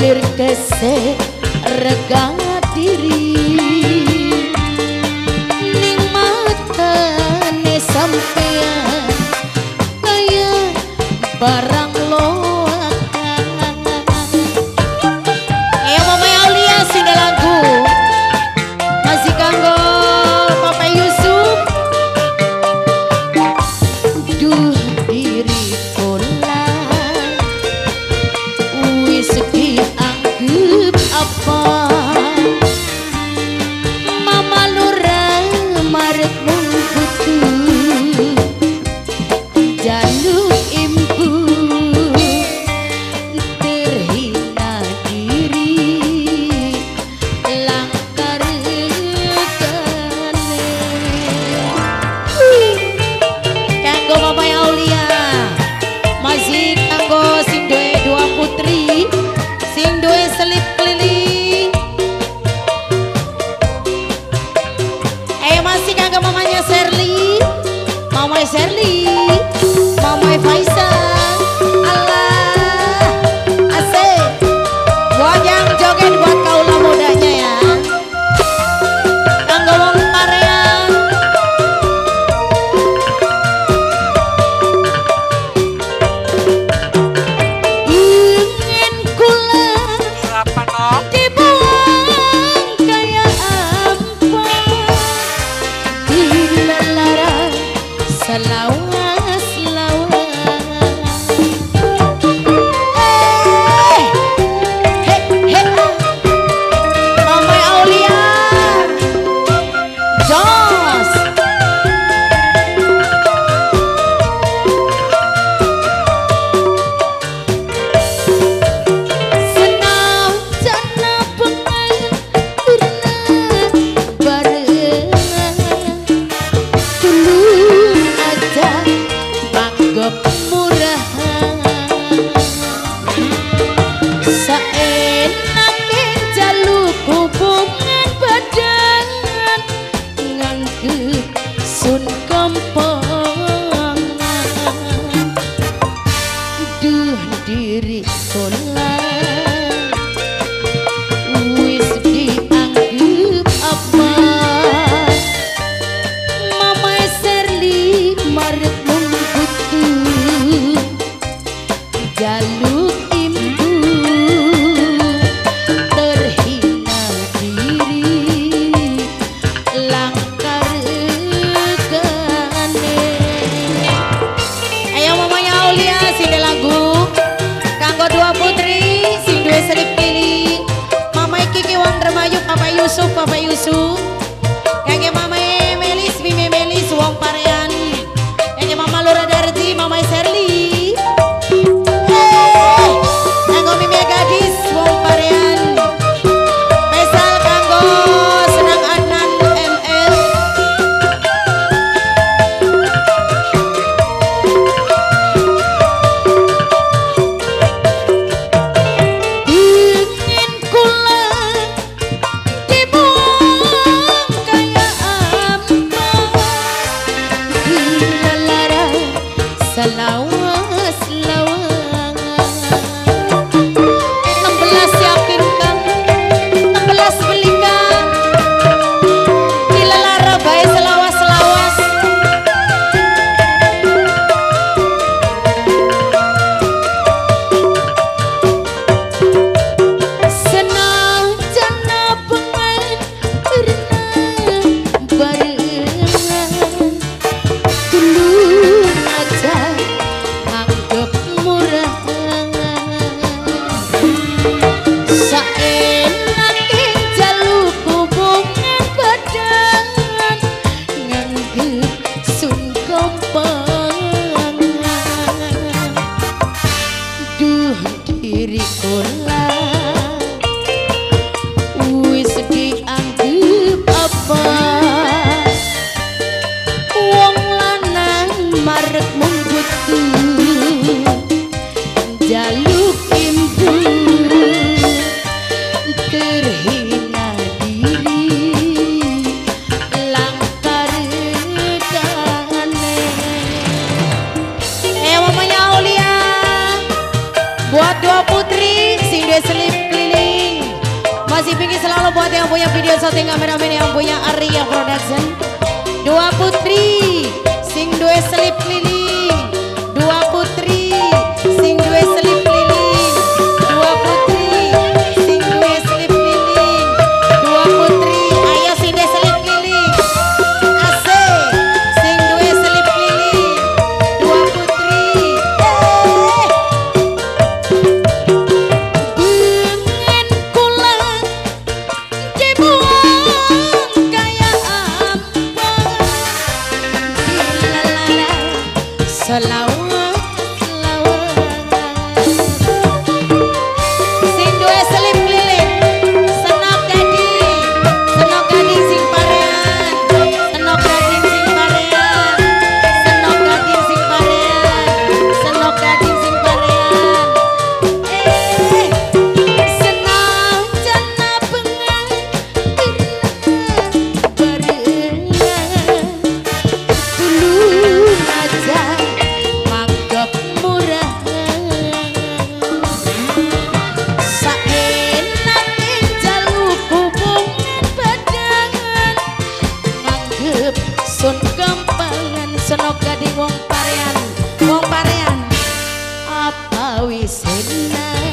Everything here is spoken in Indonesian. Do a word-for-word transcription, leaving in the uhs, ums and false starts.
Lir kesek rega diri ning matane sampean kaya barang loakan. Ya Mama Aulia sing lagu masih kanggo Papa Yusuf. Duh diri kula wis dianggep apa Mama lurah maret mung butuh jaluk imbu terhina diri langkar kane kanggo Mama Aulia masih kanggo sing duwe dua putri sing duwe selip keliling. Eh masih kagak mamanya Sherly, Mama Sherly, Mama Faisal. Allah asik buat yang joget buat kaula mudanya ya. Kanggo wong parean ingin kula dibuang kaya apa dilalarang selawas-lawas. Eh, he, he, Mama Aulia Jos senang jana pengen barengan dulu aja anggap murahan saenake jaluk hubungan badan nganggep sun kempangan. Duh diri kula wis dianggep apa Mama Sherly maret mung butuh jaluk imbu terhina diri langkar kane. Ayo Mamanya Aulia sing lagu kanggo dua putri sing duwe selip kili Mama Kiki Wang Dermayu Papa Yusuf Papa Yusuf kangge Mama Melis Mime Melis wong parean kangge Mama Lura Darti Mama Sherly eh kanggo Mime gadis wong parean pesal kanggo senang Anan M L ingin kula dibuang kaya apa dilalarang selawas-lawas. enam belas siapin kan enam belas belikan dilalara bae selawas-lawas. Senang jana pengen berenang barengan dulu aja anggap murahan saenake jaluk hubungan badan nganggep sun kempangan. Duh diri kula wis dianggep apa wong lanang marek mung butuh jaluk imbu terhina diri langkar kane. Eh Mamanya Aulia buat dua putri sing duwe selip Masih pingin selalu buat yang punya video shooting kameramen yang punya Arya Production. Dua putri sing duwe selip keliling. Dua putri sing duwe selip keliling. Dua putri sing duwe selip keliling. Dua putri ayo sing duwe selip keliling. Asik sing duwe selip keliling. Dua putri eh dengan kula dibuang kaya apa dilalala selawat selawat sing duwe selip keliling senok gading senok gading sing parean senok gading sing parean senok gading sing parean senok gading sing parean eh senajan bengan barengan dulu aja manggap murah saenake jaluk hubungan badangan manggep sun gampangan senok gading wong parean wong parean apa wis enak